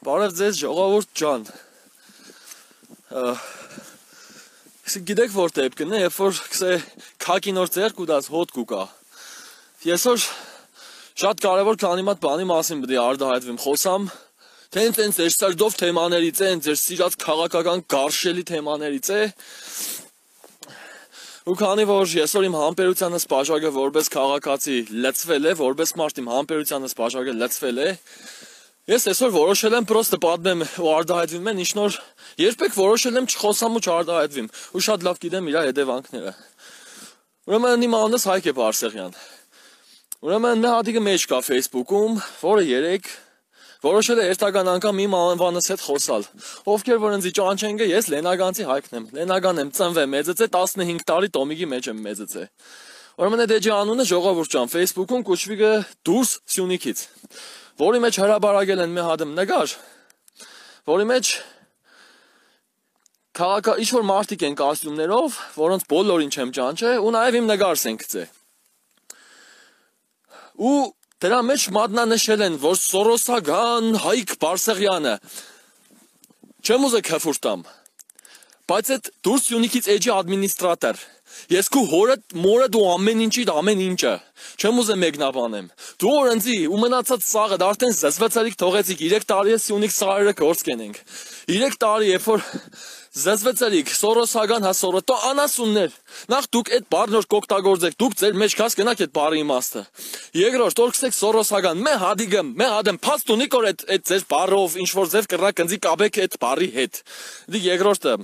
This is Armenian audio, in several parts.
Բարև ձեզ ժողովուրդ ջան։ Գիտեք որ դեպքն է, երբ որ քակի նոր ձեռք ու դաս հոտ կուկա։ Ես որ շատ կարևոր քանի մատ բանի մասին պետք է արտահայտվեմ խոսամ, թե ընդ ձեր սրտով թեմաներից է, ձեր սիրած քաղաքական գարշելի թեմաներից է։ Ու քանի որ ես որ իմ համբերությանս բաժակը որպես քաղաքացի լցվել է, որպես մարդ իմ համբերությանս բաժակը լցվել է, ես այսօր որոշել եմ պրոստը պատմեմ ու արտահայտվեմ են, ինչ նոր երբեք որոշել եմ չխոսամ ու չարտահայտվեմ, ու շատ լավ գիտեմ իր հետևանքները։ Ուրեմն իմ անունս Հայկ է Բարսեղյան։ Ուրեմն մի հատիկը մեջ կա Facebook-ում, որը երեք որոշել է երթական անգամ իմ անվանս հետ խոսալ։ Ովքեր որ ինձ ճանաչեն գե, ես Լենագանցի Հայկն եմ։ Լենագան եմ, ծնվել մեծացե 15 տարի տոմիկի մեջ եմ մեծացե։ Ուրեմն այդ էջի անունը ժողովուրդ ջան Facebook-ում կոչվի գը դուրս Սյունիքից, որի մեջ հրաբարակել են մի հատ նկար, որի մեջ ինչ որ մարդիկ են կոստյումներով, որոնց բոլորին չեմ ճանաչե, ու նաև իմ նկարս են գցե։ Ու դրա մեջ մատնանշել են, որ Սորոսական Հայկ Բարսեղյանը, չեմ ուզե քֆուր տամ, բայց այդ դուրս Սյունիքից էջի ադմինիստրատոր, ես քու հորդ մորդ ու ամեն ինչը, չեմ ուզե մեկնաբանեմ, դու օրենցի ու մնացած սաղը արդեն զզվեցարիք թողեցիք, 3 տարի է Սյունիք սաղերը գործ կենենք, 3 տարի երբ որ զզվեցարիք, Սորոսական հասորոտո անասուններ, նախ դուք այդ բառնոր կօգտագործեք, դուք ձեր մեջ կաս կնաք այդ բառի իմաստը, երկրորդ օրքսեք Սորոսական, մե հադեմ փաստ ունիք որ այդ ձեր բառով ինչ որ ձև կռակ ընձի կաբեք այդ բառի հետ, դի երկրորդը,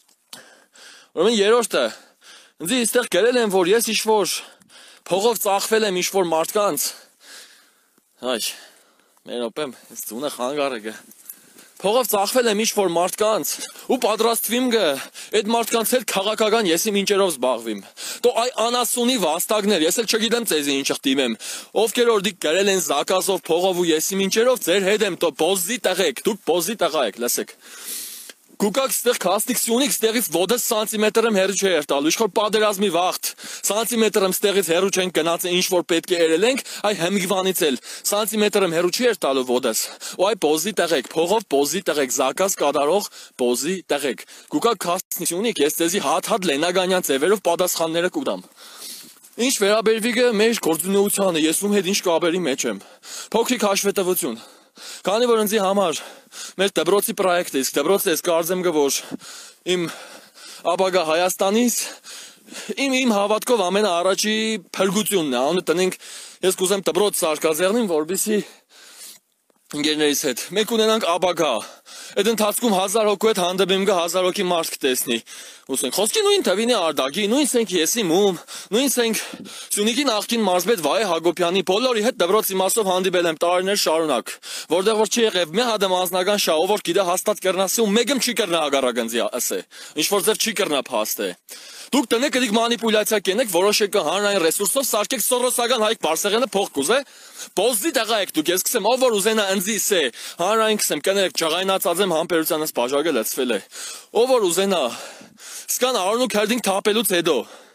ուրեմն երրորդը, ինձ այստեղ գրել են, որ ես ինչ-որ փողով ծախվել եմ ինչ-որ մարդկանց, այ, մեր օպեմ, ես ձունը խանգարը գը, փողով ծախվել եմ ինչ-որ մարդկանց, ու պատրաստվիմ գը, այդ մարդկանց հետ քաղաքական ես իմ ինչերով զբաղվիմ, տո այ անասունի վաստակներ, ես էլ չգիտեմ ձեզի ինչ ղտիմեմ, ովքեր որ դիք գրել են զակազով փողով ու ես իմ ինչերով ձեր հետ եմ, տո բոզի տեղեք, դուք բոզի տեղա եք, լսեք, Գուկակ ստեղ կասնիկ Սյունիք ստեղից ոդես սանտիմետր եմ հեռու չէ երտալու, ինչ-որ պատերազմի վաղտ, սանտիմետր եմ ստեղից հեռու չենք գնաց ինչ-որ պետք է երել ենք, այ հեմգվանից էլ, սանտիմետր եմ հեռու չի երտալու ոդես, ու այ բոզի տեղեք, փողով բոզի տեղեք, զակազ կատարող բոզի տեղեք, գուկակ կասնիկ Սյունիք, ես ձեզի հատ Լենագանյան ձևերով պատասխանները կուտամ։ Ինչ վերաբերվի գը մեր գործունեությանը, ես ում հետ ինչ կապերի մեջ եմ, փոքրիկ հաշվետվություն, քանի որ ինձի համար մեր դպրոցի պրոյեկտը, իսկ դպրոցը ես կարծեմ գը որ իմ ապագա Հայաստանից իմ հավատքով ամենաառաջի փրկությունն է, անունը տնենք ես կուզեմ դպրոց սարկազեղնին, որպեսզի ընկերներիս հետ մենք ունենանք ապագա, այդ ընթացքում 1000 հոգու հետ հանդիպեմ գա 1000 հոգի մարդ կտեսնի, ուսենք խոսքի նույն թվին է Արդակի, նույն սենք եսի մում, նույն սենք Սյունիքի նախկին մարզպետ Վահե Հակոբյանի բոլորի հետ դպրոցի մասով հանդիպել եմ տարիներ շարունակ, որտեղ որ չի եղև մի հատ անձնական շահ, որ գիտե հաստատ կրնասի ու մեկը չի կրնա հագարագնձի ասե, ինչ որ ձև չի կրնա փաստե։ Դուք տնեք դիք մանիպուլյացիա կենեք, որոշեք հանրային ռեսուրսով սարքեք Սորոսական Հայկ Բարսեղյանը փող կուզե, բոզի տեղա եք դուք, ես կսեմ, ով որ ուզենա ընձի սե, հանրային կսեմ, կներեք ջղայնացած եմ համբերությանս բաժակը լցվել է, ով որ ուզենա, սկան արուն ու քերդինք թապելուց հետո,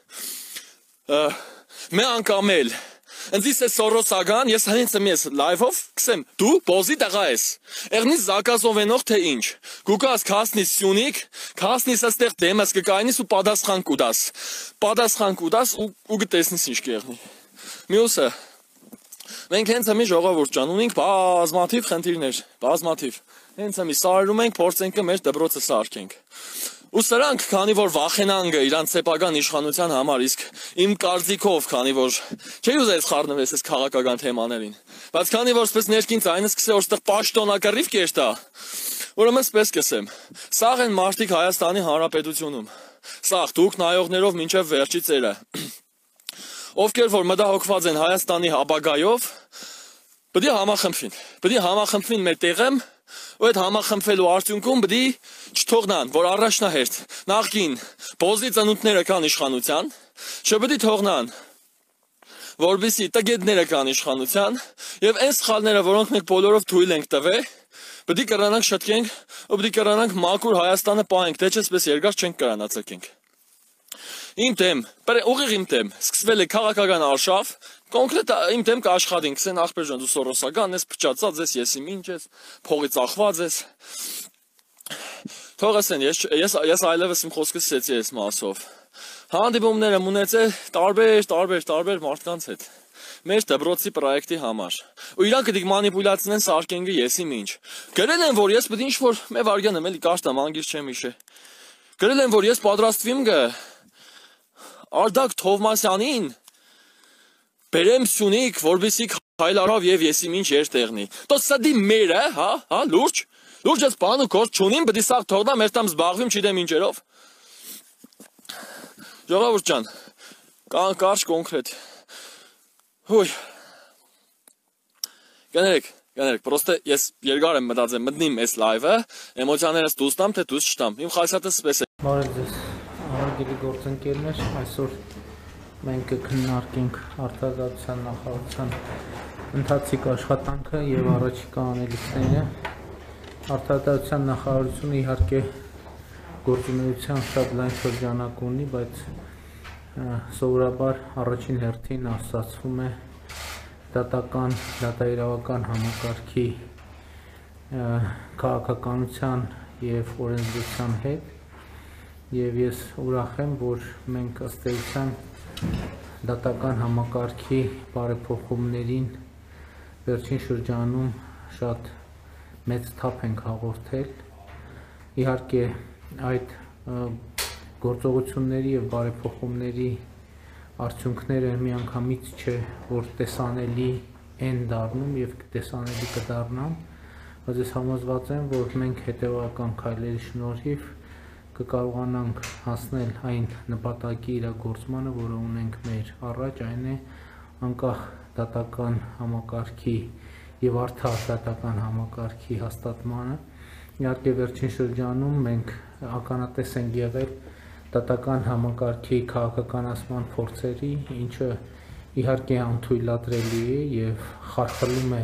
մե անգամ էլ, ընձիս է Սորոսական, ես հենց եմ ես լայվով կսեմ, դու բոզի տեղա ես, էղնիս զակազով ենող թե ինչ, գուկաս կասնիս Սյունիք, կասնիս աստեղ դեմս կկայնիս ու պատասխան կուտաս ու գտեսնիս ինչ կեղնի։ Մյուսը, մենք հենց ամի ժողովուրդ ջան, ունենք բազմաթիվ խնդիրներ, բազմաթիվ, հենց ամի սարերում ենք, փորձենք մեր դպրոցը սարքենք։ Ու սրանք, քանի որ վախենան գը իրանց սեփական իշխանության համար, իսկ իմ կարծիքով, քանի որ չի ուզես խառնվես այս քաղաքական թեմաներին, բայց քանի որ սպես ներքին ցայնս կսե որտեղ պաշտոնակռիվ կերտա, ուրեմն սպես կսեմ, սաղ են մարդիկ Հայաստանի Հանրապետությունում, սաղ դուք նայողներով մինչև վերջի ծերը, ովքեր որ մտահոգված են Հայաստանի ապագայով, պետք է համախմբվին մեր տեղեմ, ու այդ համախմբվելու արդյունքում պետք է չթողնան, որ առաջնահերթ նախկին բոզի ծնունդները կան իշխանության, չպետք է թողնան, որպեսզի տգետները կան իշխանության, եւ այն սխալները, որոնք մենք բոլորով թույլ ենք տվել, պետք է կրանանք շտկենք, ու պետք է կրանանք մաքուր Հայաստանը պահենք, թե չսպես երկար չենք կրանացակենք։ Իմ թեմ, ուղիղ իմ թեմ, սկսվել է քաղաքական արշավ, կոնկրետ իմ դեմ կաշխատին, կսեն ախպեր ջան, դու Սորոսական ես, փչացած ես, ես իմ ինչ ես, փողի ծախված ես։ Թող ասեն, ես այլևս իմ խոսքը սկսեցի այս մասով։ Հանդիպումներ եմ ունեցել տարբեր մարդկանց հետ։ Մեր դպրոցի պրոյեկտի համար։ Ու իրանք դիք մանիպուլյացնեն սարկենգը ես իմ ինչ։ Գրել են, որ ես պետք է ինչ-որ մի վարգան եմ էլի կաշտամ, անգիր չեմ հիշե։ Գրել են, որ ես պատրաստվիմ գը Արդակ Թովմասյանին բերեմ Սյունիք, որպեսզի հայլարավ եւ ես իմ ինչ երտեղնի։ Դո սա դի մերը, հա, լուրջ ես բան ու գործ չունիմ, պետք է սաղ թողնամ, մեր տամ զբաղվիմ, չգիտեմ ինչերով։ Ժողովուրդ ջան, կարճ կոնկրետ։ Հույ։ Գներեք, պրոստը ես երկար եմ մտածել, մտնիմ այս լայվը, էմոցիաներս դուրս տամ, թե դուրս չտամ։ Իմ խայսատը սպես է։ Բարև ձեզ, ահագելի գործընկերներ, այսօր մենք կքննարկենք արտադրության նախարարության ընթացիկ աշխատանքը եւ առաջիկա անելիքները։ Արտադրության նախարարությունը իհարկե գործունեության շատ լայն շրջանակ ունի, բայց սովորաբար առաջին հերթին ասացվում է դատաիրավական համակարգի քաղաքականության եւ օրենսդրության հետ եւ ես ուրախ եմ, որ մենք ըստ էության դատական համակարգի բարեփոխումներին վերջին շրջանում շատ մեծ թափ ենք հաղորդել։ Իհարկե այդ գործողությունների եւ բարեփոխումների արդյունքները միանգամից չէ, որ տեսանելի են դառնում եւ տեսանելի կդառնան, բայց ես համոզված եմ, որ մենք հետեւական քայլերի շնորհիվ կկարողանանք հասնել այն նպատակի իրագործմանը, որը ունենք մեր առաջ, այն է անկախ դատական համակարգի եւ արդար դատական համակարգի հաստատմանը։ Իհարկե վերջին շրջանում մենք ականատես ենք եղել դատական համակարգի քաղաքականացման փորձերի, ինչը իհարկե անթույլատրելի է եւ խարխլում է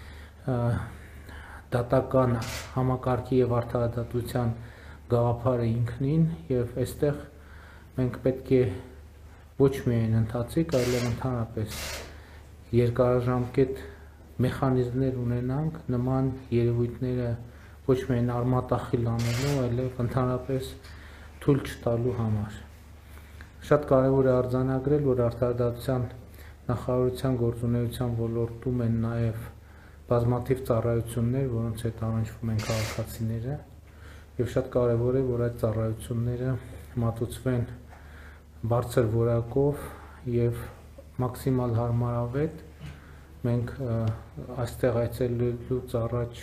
դատական համակարգի եւ արդարադատության գաղափարը ինքնին եւ այստեղ մենք պետք է ոչ միայն ընթացիկ, այլև ընդհանրապես երկարաժամկետ մեխանիզմներ ունենանք նման երևույթները ոչ միայն արմատախիլ անելու, այլև ընդհանրապես թույլ չտալու համար։ Շատ կարևոր է արձանագրել, որ արտադրության նախարարության գործունեության ոլորտում են նաև բազմաթիվ ծառայություններ, որոնց հետ առնչվում են քաղաքացիները, եւ շատ կարևոր է, որ այդ ծառայությունները մատուցվեն բարձր որակով եւ մաքսիմալ հարմարավետ։ Մենք այստեղ այցելելուց առաջ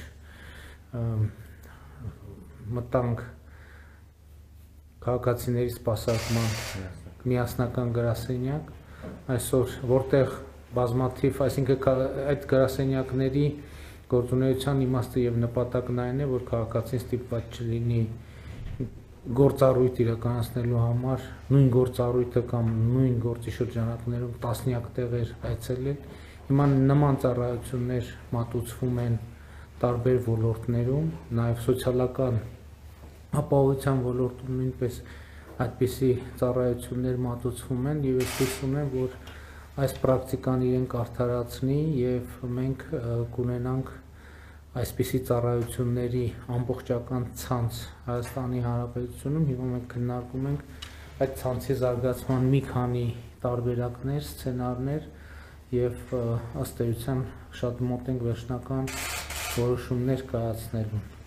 մտանք քաղաքացիների սպասարկման միասնական գրասենյակ, այսօր որտեղ բազմաթիվ, այսինքն այդ գրասենյակների գործունեության իմաստը եւ նպատակն այն է, որ քաղաքացին ստիպված չլինի գործառույթ իրականացնելու համար նույն գործառույթը կամ նույն գործի շրջանակներում տասնյակ տեղեր այցելել։ Հիմա նման ծառայություններ մատուցվում են տարբեր ոլորտներում, նաև սոցիալական ապահովության ոլորտում նույնպես այդպիսի ծառայություններ մատուցվում են եւ ես հույս ունեմ, որ այս պրակտիկան իրենք արդարացնի եւ մենք կունենանք այսպիսի ծառայությունների ամբողջական ցանց Հայաստանի Հանրապետությունում։ Հիմա մենք քննարկում ենք այդ ցանցի զարգացման մի քանի տարբերակներ, սցենարներ եւ ըստ էության շատ մոտ ենք վերջնական որոշումներ կայացնելու։